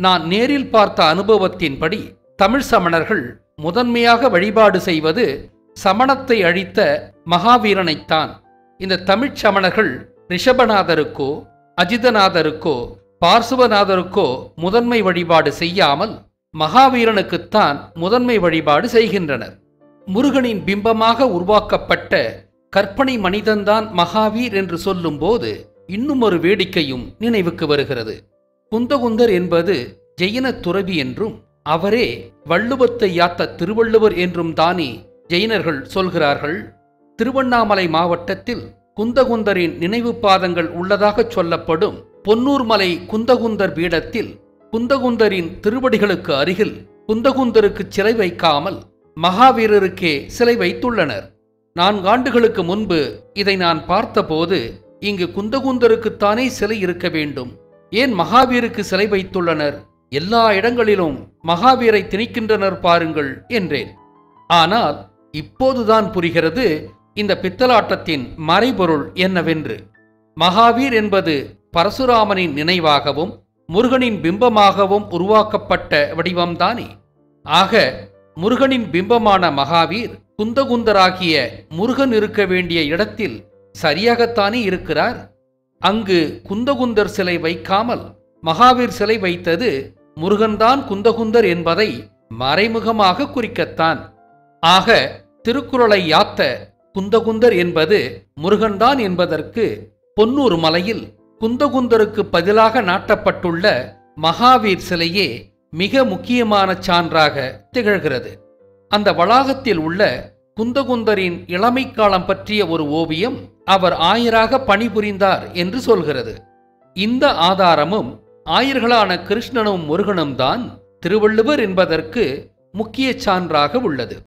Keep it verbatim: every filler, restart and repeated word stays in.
நான் நேரில் பார்த்த அனுபவத்தின்படி தமிழ் சமணர்கள் முதன்மையாக வழிபாடு செய்வது சமணத்தை அழித்த மகாவீரனைத்தான். இந்த தமிழ்ச் சமணர்கள் ரிஷபநாதருக்கோ அஜிதநாதருக்கோ பார்சுவநாதருக்கோ முதன்மை வழிபாடு செய்யாமல் மகாவீரனுக்குத்தான் முதன்மை வழிபாடு செய்கின்றனர். முருகனின் பிம்பமாக உருவாக்கப்பட்ட கற்பனை மனிதன்தான் மகாவீர் என்று சொல்லும்போது இன்னும் ஒரு வேடிக்கையும் நினைவுக்கு வருகிறது. குந்தகுந்தர் என்பது ஜெயின துறவி என்றும் அவரே வள்ளுவத்தை யாத்த திருவள்ளுவர் என்றும் தானே ஜெயினர்கள் சொல்கிறார்கள். திருவண்ணாமலை மாவட்டத்தில் குந்தகுந்தரின் நினைவு பாதங்கள் உள்ளதாக சொல்லப்படும் பொன்னூர் மலை குந்தகுந்தர் பீடத்தில் குந்தகுந்தரின் திருவடிகளுக்கு அருகில் குந்தகுந்தருக்கு சிலை வைக்காமல் மகாவீரருக்கே சிலை வைத்துள்ளனர். நான்காண்டுகளுக்கு முன்பு இதை நான் பார்த்தபோது இங்கு குந்தகுந்தருக்குத்தானே சிலை இருக்க வேண்டும், ஏன் மகாவீருக்கு சிலை வைத்துள்ளனர்? எல்லா இடங்களிலும் மகாவீரை திணிக்கின்றனர் பாருங்கள் என்றேன். ஆனால் இப்போதுதான் புரிகிறது இந்த பித்தலாட்டத்தின் மறைபொருள் என்னவென்று. மகாவீர் என்பது பரசுராமனின் நினைவாகவும் முருகனின் பிம்பமாகவும் உருவாக்கப்பட்ட வடிவம்தானே. ஆக முருகனின் பிம்பமான மகாவீர் குந்தகுந்தராகிய முருகன் இருக்க வேண்டிய இடத்தில் சரியாகத்தானே இருக்கிறார். அங்கு குந்தகுந்தர் சிலை வைக்காமல் மகாவீர் சிலை வைத்தது முருகன்தான் குந்தகுந்தர் என்பதை மறைமுகமாக குறிக்கத்தான். ஆக திருக்குறளை யாத்த குந்தகுந்தர் என்பது முருகன்தான் என்பதற்கு பொன்னூர் மலையில் குந்தகுந்தருக்கு பதிலாக நாட்டப்பட்டுள்ள மகாவீர் சிலையே மிக முக்கியமான சான்றாக திகழ்கிறது. அந்த வளாகத்தில் உள்ள குந்தகுந்தரின் இளமை காலம் பற்றிய ஒரு ஓவியம் அவர் ஆயராக பணிபுரிந்தார் என்று சொல்கிறது. இந்த ஆதாரமும் ஆயர்களான கிருஷ்ணனும் முருகனும் தான் திருவள்ளுவர் என்பதற்கு முக்கிய சான்றாக உள்ளது.